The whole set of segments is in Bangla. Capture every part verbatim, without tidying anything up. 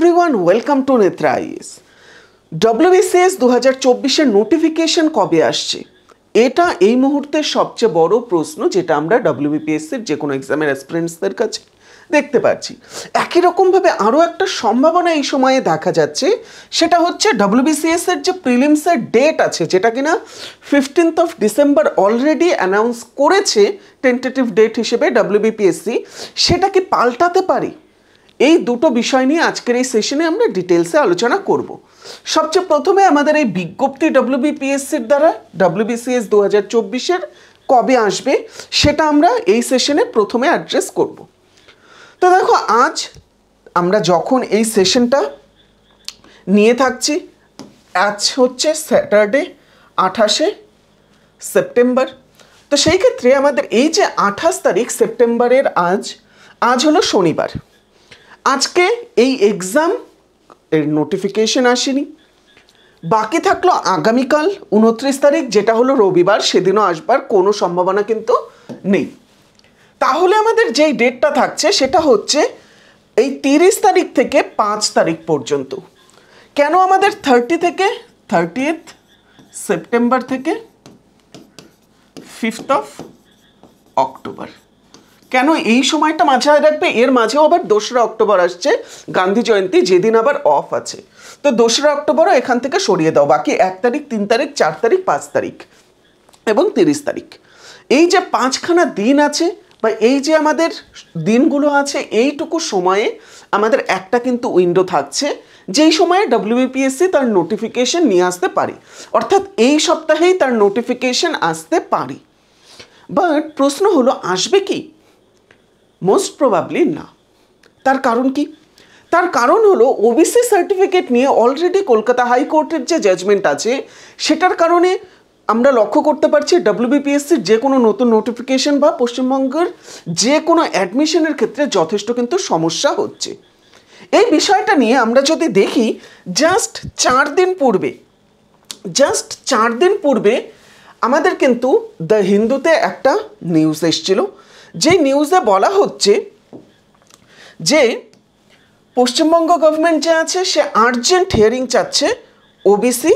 Everyone, welcome to Netra IAS. WBCS দু হাজার চব্বিশের নোটিফিকেশন কবে আসছে, এটা এই মুহূর্তের সবচেয়ে বড় প্রশ্ন, যেটা আমরা ডব্লিউবিপিএসসির যে কোনো এক্সামের অ্যাসপিরেন্টসদের কাছে দেখতে পাচ্ছি। একই রকমভাবে আরও একটা সম্ভাবনা এই সময়ে দেখা যাচ্ছে, সেটা হচ্ছে ডব্লিউবিসিএস এর যে প্রিলিমসের ডেট আছে, যেটা কিনা fifteenth of December already announce করেছে টেন্টেটিভ ডেট হিসেবে ডব্লিউবিপিএসসি, সেটা কি পাল্টাতে পারে? এই দুটো বিষয় নিয়ে আজকের এই সেশনে আমরা ডিটেলসে আলোচনা করব। সবচেয়ে প্রথমে আমাদের এই বিজ্ঞপ্তি ডব্লিউবিপিএসসির দ্বারা ডব্লিউবিসিএস দু হাজার চব্বিশের কবে আসবে সেটা আমরা এই সেশনে প্রথমে অ্যাড্রেস করব। তো দেখো, আজ আমরা যখন এই সেশনটা নিয়ে থাকছি, আজ হচ্ছে স্যাটারডে আঠাশে সেপ্টেম্বর। তো সেই ক্ষেত্রে আমাদের এই যে আঠাশ তারিখ সেপ্টেম্বরের আজ আজ হলো শনিবার। আজকে এই এক্সাম এর নোটিফিকেশন আসেনি, বাকি থাকলো আগামীকাল উনত্রিশ তারিখ, যেটা হলো রবিবার, সেদিনও আসবার কোনো সম্ভাবনা কিন্তু নেই। তাহলে আমাদের যেই ডেটটা থাকছে সেটা হচ্ছে এই তিরিশ তারিখ থেকে পাঁচ তারিখ পর্যন্ত। কেন আমাদের থার্টি থেকে থার্টিয়েথ সেপ্টেম্বর থেকে ফিফথ অফ অক্টোবর, কেন এই সময়টা মাথায় রাখবে? এর মাঝেও আবার দোসরা অক্টোবর আসছে, গান্ধী জয়ন্তী, যেদিন আবার অফ আছে। তো দোসরা অক্টোবরও এখান থেকে সরিয়ে দাও। বাকি এক তারিখ, তিন তারিখ, চার তারিখ, পাঁচ তারিখ এবং তিরিশ তারিখ, এই যে পাঁচখানা দিন আছে বা এই যে আমাদের দিনগুলো আছে, এইটুকু সময়ে আমাদের একটা কিন্তু উইন্ডো থাকছে, যেই সময়ে ডব্লিউবিপিএসসি তার নোটিফিকেশন নিয়ে আসতে পারে। অর্থাৎ এই সপ্তাহেই তার নোটিফিকেশন আসতে পারে। বাট প্রশ্ন হলো, আসবে কি? মোস্ট প্রবাবলি না। তার কারণ কি? তার কারণ হলো ওবিসি সার্টিফিকেট নিয়ে অলরেডি কলকাতা হাইকোর্টের যে জাজমেন্ট আছে, সেটার কারণে আমরা লক্ষ্য করতে পারছি ডব্লিউবিপিএসসির যে কোনো নতুন নোটিফিকেশন বা পশ্চিমবঙ্গের যে কোনো অ্যাডমিশনের ক্ষেত্রে যথেষ্ট কিন্তু সমস্যা হচ্ছে। এই বিষয়টা নিয়ে আমরা যদি দেখি, জাস্ট চার দিন পূর্বে জাস্ট চার দিন পূর্বে আমাদের কিন্তু দ্য হিন্দুতে একটা নিউজ এসেছিল, যে নিউজে বলা হচ্ছে যে পশ্চিমবঙ্গ গভর্নমেন্ট যে আছে সে আর্জেন্ট হিয়ারিং চাচ্ছে ওবিসি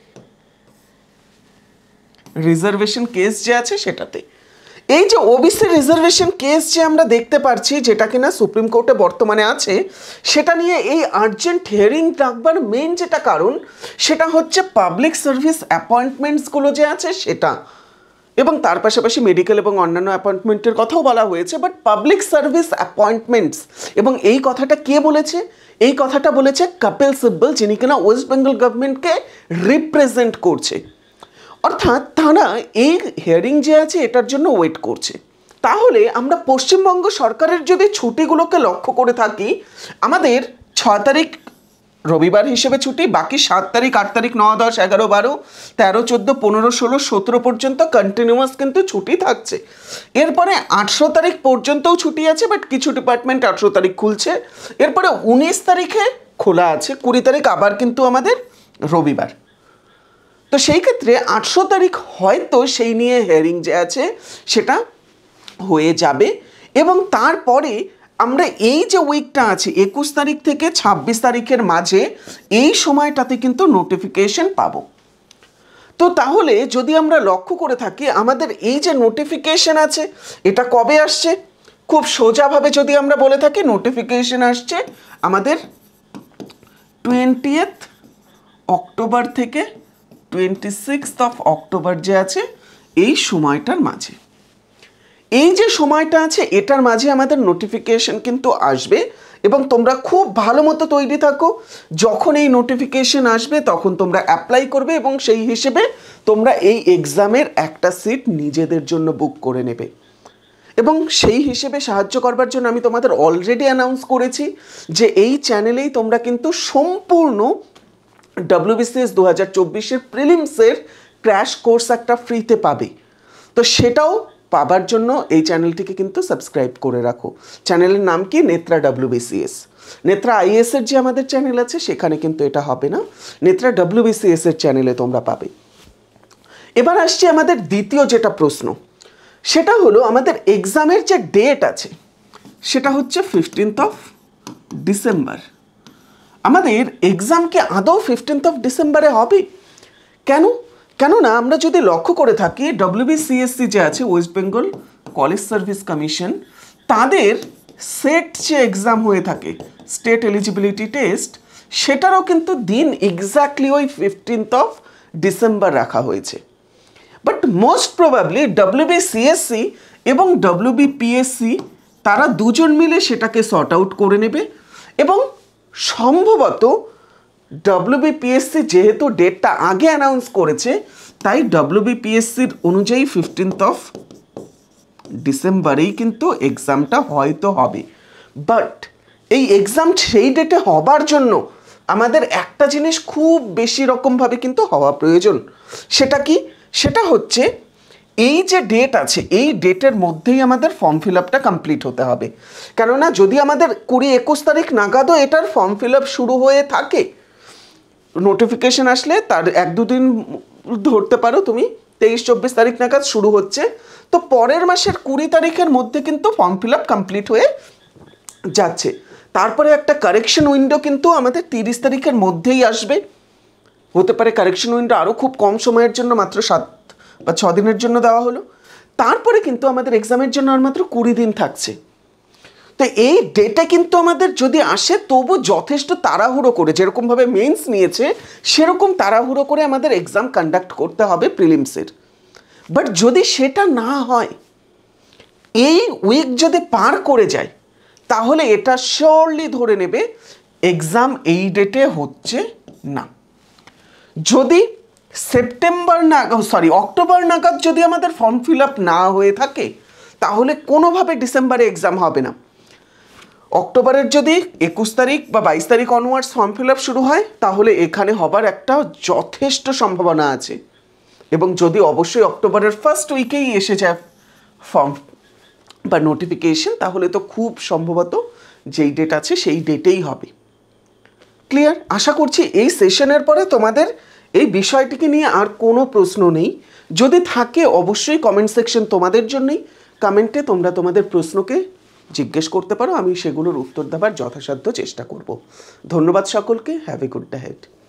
রিজার্ভেশন কেস যে আছে সেটাতে। এই যে ওবিসি রিজার্ভেশন কেস যে আমরা দেখতে পাচ্ছি, যেটা কিনা সুপ্রিম কোর্টে বর্তমানে আছে, সেটা নিয়ে এই আর্জেন্ট হিয়ারিং রাখবার মেইন যেটা কারণ, সেটা হচ্ছে পাবলিক সার্ভিস অ্যাপয়েন্টমেন্টসগুলো যে আছে সেটা, এবং তার পাশাপাশি মেডিকেল এবং অন্যান্য অ্যাপয়েন্টমেন্টের কথাও বলা হয়েছে। বাট পাবলিক সার্ভিস অ্যাপয়েন্টমেন্টস, এবং এই কথাটা কে বলেছে? এই কথাটা বলেছে কপিল সিব্বল, যিনি কিনা ওয়েস্ট বেঙ্গল গভর্নমেন্টকে রিপ্রেজেন্ট করছে। অর্থাৎ তারা এই হিয়ারিং যে আছে এটার জন্য ওয়েট করছে। তাহলে আমরা পশ্চিমবঙ্গ সরকারের যদি ছুটিগুলোকে লক্ষ্য করে থাকি, আমাদের ছয় তারিখ রবিবার হিসেবে ছুটি, বাকি সাত তারিখ, আট তারিখ, নয়, দশ, এগারো, বারো, তেরো, চোদ্দো, পনেরো, ষোলো, সতেরো পর্যন্ত কন্টিনিউয়াস কিন্তু ছুটি থাকছে। এরপরে আঠেরো তারিখ পর্যন্তও ছুটি আছে, বাট কিছু ডিপার্টমেন্ট আঠেরো তারিখ খুলছে। এরপরে উনিশ তারিখে খোলা আছে, কুড়ি তারিখ আবার কিন্তু আমাদের রবিবার। তো সেই ক্ষেত্রে আঠেরো তারিখ হয়তো সেই নিয়ে হিয়ারিং যে আছে সেটা হয়ে যাবে, এবং তারপরে আমরা এই যে উইকটা আছে একুশ তারিখ থেকে ছাব্বিশ তারিখের মাঝে, এই সময়টাতে কিন্তু নোটিফিকেশন পাবো। তো তাহলে যদি আমরা লক্ষ্য করে থাকি, আমাদের এই যে নোটিফিকেশন আছে এটা কবে আসছে? খুব সোজাভাবে যদি আমরা বলে থাকি, নোটিফিকেশন আসছে আমাদের টোয়েন্টিয়েথ অক্টোবর থেকে টোয়েন্টি সিক্সথ অফ অক্টোবর যে আছে এই সময়টার মাঝে। এই যে সময়টা আছে এটার মাঝে আমাদের নোটিফিকেশন কিন্তু আসবে, এবং তোমরা খুব ভালো মতো তৈরি থাকো। যখন এই নোটিফিকেশন আসবে তখন তোমরা অ্যাপ্লাই করবে, এবং সেই হিসেবে তোমরা এই এক্সামের একটা সিট নিজেদের জন্য বুক করে নেবে। এবং সেই হিসেবে সাহায্য করবার জন্য আমি তোমাদের অলরেডি অ্যানাউন্স করেছি যে এই চ্যানেলেই তোমরা কিন্তু সম্পূর্ণ ডব্লিউবিসিএস দু হাজার চব্বিশের প্রিলিমসের ক্র্যাশ কোর্স একটা ফ্রিতে পাবে। তো সেটাও পাবার জন্য এই চ্যানেলটিকে কিন্তু সাবস্ক্রাইব করে রাখো। চ্যানেলের নাম কি? নেত্রা ডব্লিউবিসিএস। নেত্রা আইএস এর যে আমাদের চ্যানেল আছে সেখানে কিন্তু এটা হবে না, নেত্রা ডব্লিউবিসিএস এর চ্যানেলে তোমরা পাবে। এবার আসছে আমাদের দ্বিতীয় যেটা প্রশ্ন, সেটা হলো আমাদের এক্সামের যে ডেট আছে সেটা হচ্ছে ফিফটিন্থ অফ ডিসেম্বর। আমাদের এক্সাম কি আদৌ ফিফটিন্থ অফ ডিসেম্বরে হবে? কেন? কেননা আমরা যদি লক্ষ্য করে থাকি ডব্লিউবিসিএসসি যে আছে, West Bengal College Service Commission, তাদের সেট যে এক্সাম হয়ে থাকে, স্টেট এলিজিবিলিটি টেস্ট, সেটারও কিন্তু দিন এক্স্যাক্টলি ওই ফিফটিন্থ অফ ডিসেম্বর রাখা হয়েছে। বাট মোস্ট প্রবাবলি ডব্লিউবিসিএসসি এবং ডব্লিউবিপিএসসি তারা দুজন মিলে সেটাকে সর্ট আউট করে নেবে, এবং সম্ভবত ডব্লিউবিপিএসসি যেহেতু ডেটটা আগে অ্যানাউন্স করেছে, তাই ডব্লিউবিপিএসসির অনুযায়ী ফিফটিন্থ অফ ডিসেম্বরেই কিন্তু এক্সামটা হয়তো হবে। বাট এই এক্সাম সেই ডেটে হবার জন্য আমাদের একটা জিনিস খুব বেশি রকমভাবে কিন্তু হওয়া প্রয়োজন। সেটা কি? সেটা হচ্ছে এই যে ডেট আছে, এই ডেটের মধ্যেই আমাদের ফর্ম ফিল আপটা কমপ্লিট হতে হবে। কেননা যদি আমাদের কুড়ি একুশ তারিখ নাগাদও এটার ফর্ম ফিল আপ শুরু হয়ে থাকে, নোটিফিকেশন আসলে তার এক দুদিন ধরতে পারো তুমি, তেইশ চব্বিশ তারিখ নাগাদ শুরু হচ্ছে, তো পরের মাসের কুড়ি তারিখের মধ্যে কিন্তু ফর্ম ফিল আপ কমপ্লিট হয়ে যাচ্ছে। তারপরে একটা কারেকশন উইন্ডো কিন্তু আমাদের তিরিশ তারিখের মধ্যেই আসবে। হতে পারে কারেকশন উইন্ডো আরও খুব কম সময়ের জন্য, মাত্র সাত বা ছ দিনের জন্য দেওয়া হলো। তারপরে কিন্তু আমাদের এক্সামের জন্য আর মাত্র কুড়ি দিন থাকছে। তো এই ডেটে কিন্তু আমাদের যদি আসে, তবু যথেষ্ট তাড়াহুড়ো করে, যেরকমভাবে মেন্স নিয়েছে সেরকম তাড়াহুড়ো করে আমাদের এক্সাম কন্ডাক্ট করতে হবে প্রিলিমসের। বাট যদি সেটা না হয়, এই উইক যদি পার করে যায়, তাহলে এটা শিওরলি ধরে নেবে এক্সাম এই ডেটে হচ্ছে না। যদি সেপ্টেম্বর নাগাদ, সরি অক্টোবর নাগাদ যদি আমাদের ফর্ম ফিল আপ না হয়ে থাকে, তাহলে কোনোভাবে ডিসেম্বরে এক্সাম হবে না। অক্টোবরের যদি একুশ তারিখ বা বাইশ তারিখ অনওয়ার্ডস ফর্ম ফিল আপ শুরু হয়, তাহলে এখানে হবার একটা যথেষ্ট সম্ভাবনা আছে। এবং যদি অবশ্যই অক্টোবরের ফার্স্ট উইকেই এসে যায় ফর্ম বা নোটিফিকেশন, তাহলে তো খুব সম্ভবত যেই ডেট আছে সেই ডেটেই হবে। ক্লিয়ার? আশা করছি এই সেশনের পরে তোমাদের এই বিষয়টিকে নিয়ে আর কোনো প্রশ্ন নেই। যদি থাকে অবশ্যই কমেন্ট সেকশন তোমাদের জন্যই, কমেন্টে তোমরা তোমাদের প্রশ্নকে জিজ্ঞেস করতে পারো, আমি সেগুলোর উত্তর দেওয়ার যথাসাধ্য চেষ্টা করব। ধন্যবাদ সকলকে। Have a good day head.